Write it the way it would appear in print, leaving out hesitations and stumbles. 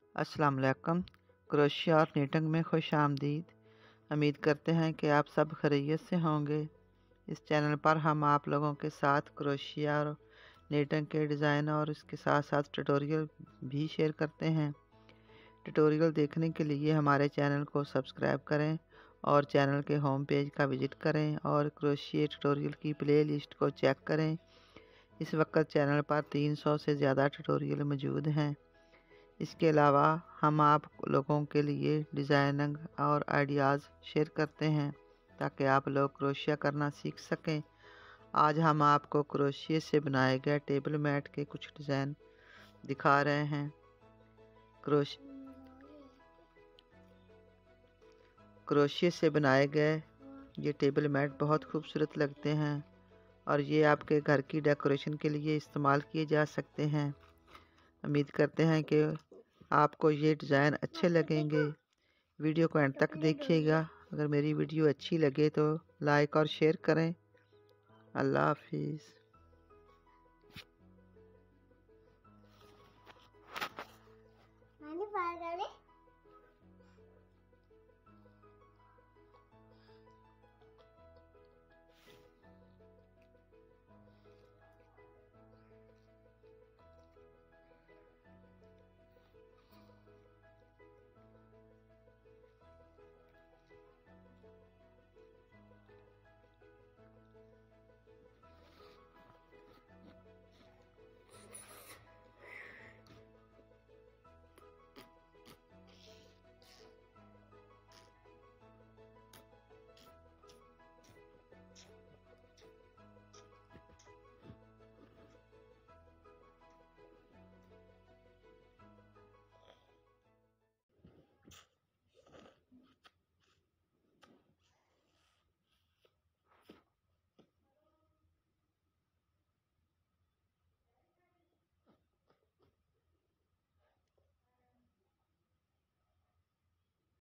अस्सलाम वालेकुम। क्रोशिया और नीटिंग में खुश आमदीद। उम्मीद करते हैं कि आप सब खैरियत से होंगे। इस चैनल पर हम आप लोगों के साथ क्रोशिया और नीटिंग के डिज़ाइन और इसके साथ साथ ट्यूटोरियल भी शेयर करते हैं। ट्यूटोरियल देखने के लिए हमारे चैनल को सब्सक्राइब करें और चैनल के होम पेज का विज़िट करें और क्रोशिया ट्यूटोरियल की प्ले लिस्ट को चेक करें। इस वक्त चैनल पर 300 से ज़्यादा ट्यूटोरियल मौजूद हैं। इसके अलावा हम आप लोगों के लिए डिज़ाइनिंग और आइडियाज़ शेयर करते हैं ताकि आप लोग क्रोशिया करना सीख सकें। आज हम आपको क्रोशिया से बनाए गए टेबल मैट के कुछ डिज़ाइन दिखा रहे हैं। क्रोशिया से बनाए गए ये टेबल मैट बहुत खूबसूरत लगते हैं और ये आपके घर की डेकोरेशन के लिए इस्तेमाल किए जा सकते हैं। उम्मीद करते हैं कि आपको ये डिज़ाइन अच्छे लगेंगे। वीडियो को एंड तक देखिएगा। अगर मेरी वीडियो अच्छी लगे तो लाइक और शेयर करें। अल्लाह हाफिज़।